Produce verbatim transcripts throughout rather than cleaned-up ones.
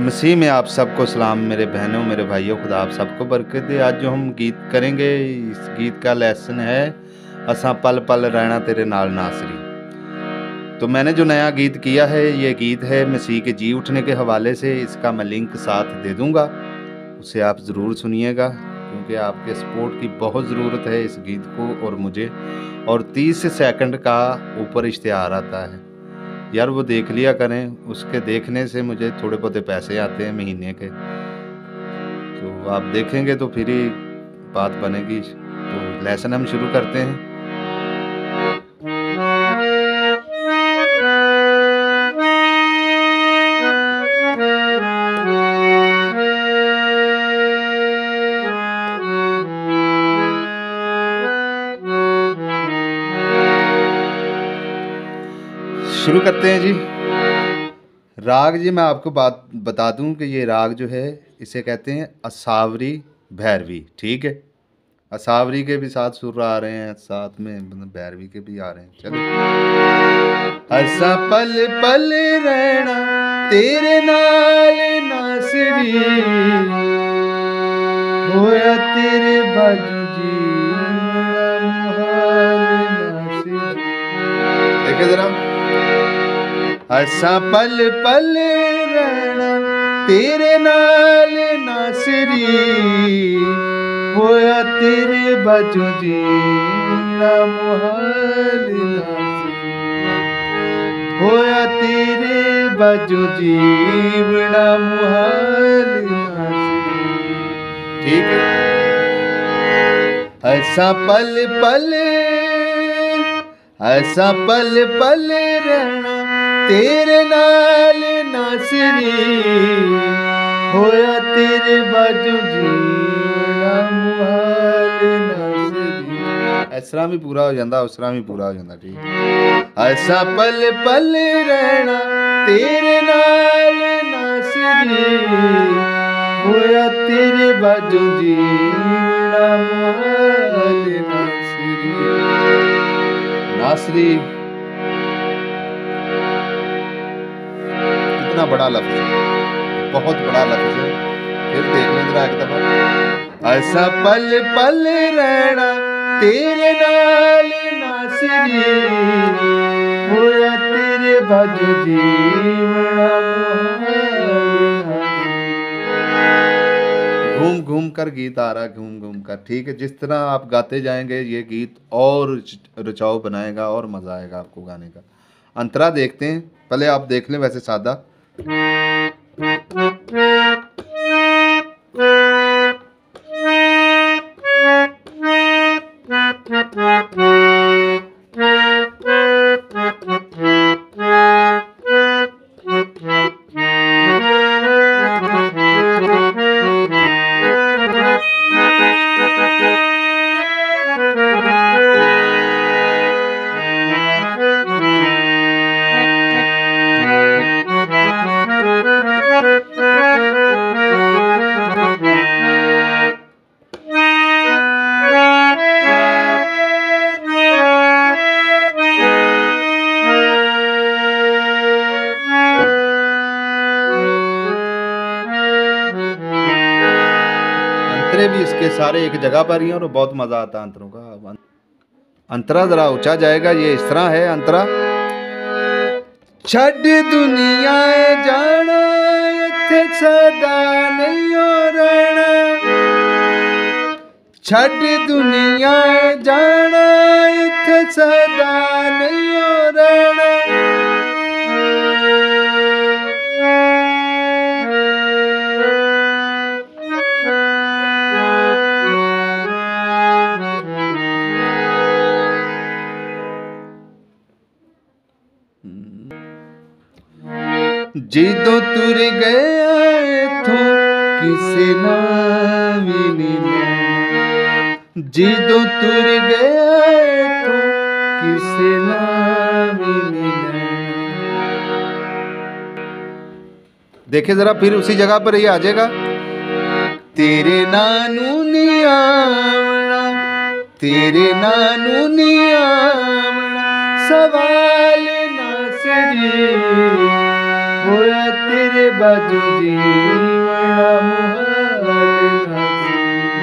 मसीह में आप सबको सलाम मेरे बहनों मेरे भाइयों, खुदा आप सबको बरकत दे। आज जो हम गीत करेंगे, इस गीत का लेसन है असा पल पल रहना तेरे नाल नासरी। तो मैंने जो नया गीत किया है, ये गीत है मसीह के जी उठने के हवाले से। इसका मैं लिंक साथ दे दूंगा, उसे आप ज़रूर सुनिएगा, क्योंकि आपके सपोर्ट की बहुत ज़रूरत है इस गीत को और मुझे। और तीस सेकंड का ऊपर इश्तिहार आता है यार, वो देख लिया करें। उसके देखने से मुझे थोड़े बहुत पैसे आते हैं महीने के, तो आप देखेंगे तो फिर ही बात बनेगी। तो लेसन हम शुरू करते हैं। शुरू करते हैं जी। राग जी मैं आपको बात बता दूं कि ये राग जो है इसे कहते हैं असावरी भैरवी। ठीक है, असावरी के भी साथ सुर आ रहे हैं, साथ में मतलब भैरवी के भी आ रहे हैं। चलो। असा पल पल रहना तेरे नाल नासरी, होया तेरे बाजू जी नासरी। देखे जरा, असा पल पल रहना तेरे नाल नासरी, होया तेरे बाजू जीना मुहाल नासरी, होया तेरे बाजू जीवना मुहाल नासरी। ठीक है। असा पल पल असा पल पल रहना तेरे नाल नासरी, होया तेरे बाजू जीना मुहाल नासरी। इस तरह भी पूरा हो जाता, उस तरह भी पूरा हो जाता। ठीक। ऐसा पल पल रहना तेरे नाल नासरी, होया तेरे बाजू जीना मुहाल नासरी। नासरी कितना बड़ा लफ्ज है, बहुत बड़ा लफ्ज है। फिर देख लें जरा एक दफा। ऐसा पल पल रहना तेरे नाल नासरी, होया तेरे बाजू जीवना मुहाल। घूम घूम कर गीत आ रहा, घूम घूम कर। ठीक है, जिस तरह आप गाते जाएंगे ये गीत और रुचाव बनाएगा और मजा आएगा आपको गाने का। अंतरा देखते हैं, पहले आप देख लें वैसे सादा। भी इसके सारे एक जगह पर ही हैं और बहुत मजा आता है अंतरों का। अंतरा जरा ऊंचा जाएगा, ये इस तरह है अंतरा। छड़ दुनिया जाना इत्थे सदा नहीं रहना, छड़ दुनिया जाना इत्थे सदा नहीं रहना। जिदों तुर गया इथों किसे ना भी नहीं लेना, जिदों तुर गया इथों किसे ना भी नहीं लेना। देखे जरा, फिर उसी जगह पर ही आ जाएगा। तेरे नानू नहीं आवना, तेरे नानू नहीं आवना सवाल नासरी, होया तेरे बाजू जीवना मुहाल नासी,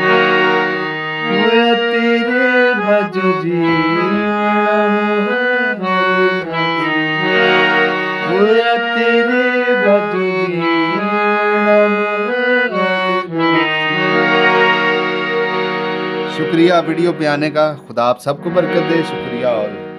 होया तेरे बाजू जीवना मुहाल नासी, होया तेरे बाजू जीवना मुहाल नासी। शुक्रिया वीडियो पे आने का। खुदा आप सबको बरकत दे। शुक्रिया। और